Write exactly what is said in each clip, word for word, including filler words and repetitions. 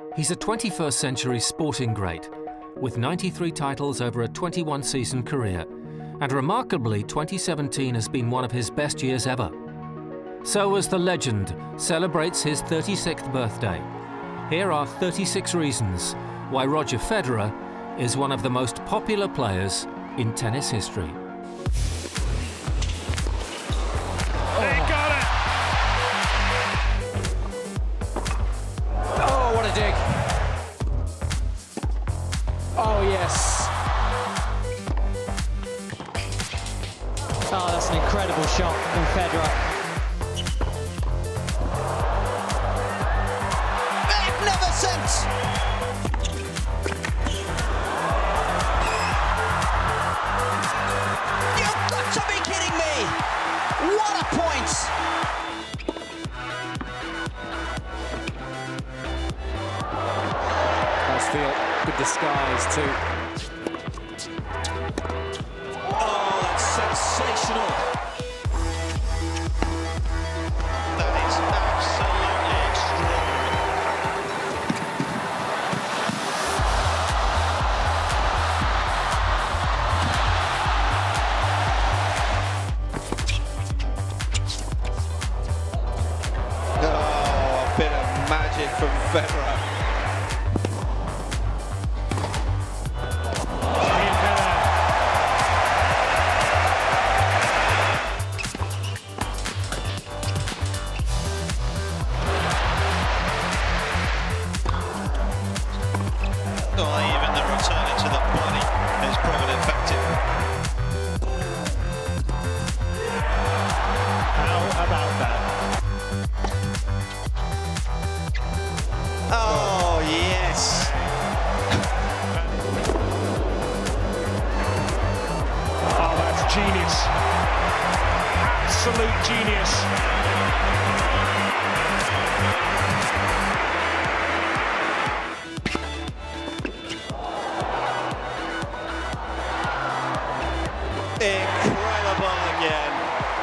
He's a twenty-first century sporting great, with ninety-three titles over a twenty-one season career, and remarkably twenty seventeen has been one of his best years ever. So as the legend celebrates his thirty-sixth birthday, here are thirty-six reasons why Roger Federer is one of the most popular players in tennis history. They got it! Oh, what a dig! Oh, yes. Oh, that's an incredible shot from Federer. Magnificent! You've got to be kidding me! What a point! Nice field, good disguise too. Oh, that's sensational! That is absolutely extraordinary. Oh, a bit of magic from Federer. Oh, even the return into the body has proven effective. How about that? Oh, yes. Oh, that's genius. Absolute genius. Incredible again.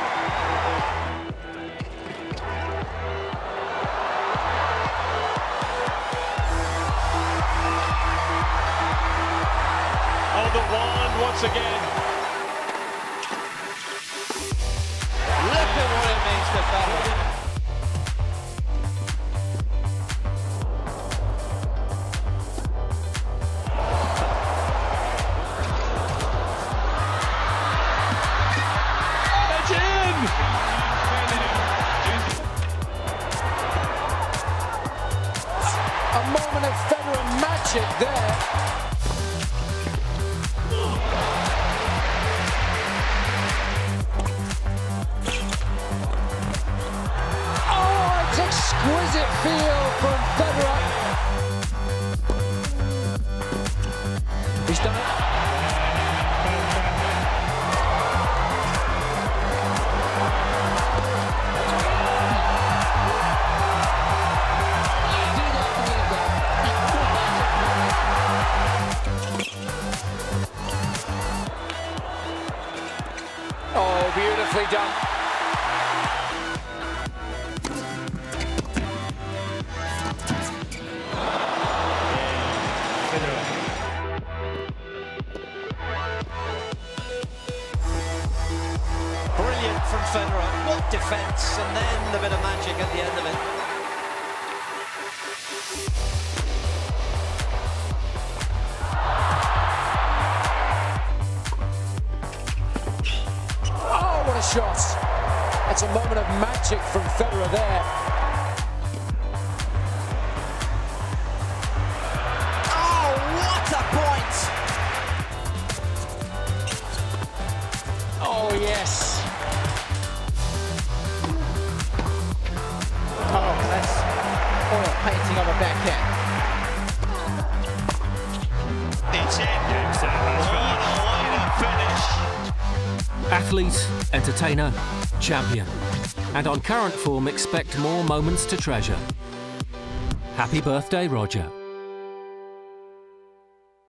Oh, the wand once again. Look at what it means to Federer. It's in! A moment of Federer magic there. Oh, it's exquisite feel from Federer. He's done it. Oh, beautifully done. Brilliant from Federer. What defence, and then the bit of magic at the end of it. Oh, what a shot. That's a moment of magic from Federer there. Oh, what a point! Oh, yes. Oh, that's oil painting on a backhand. It's in. What a way to finish. Athlete, entertainer, champion. And on current form, expect more moments to treasure. Happy birthday, Roger.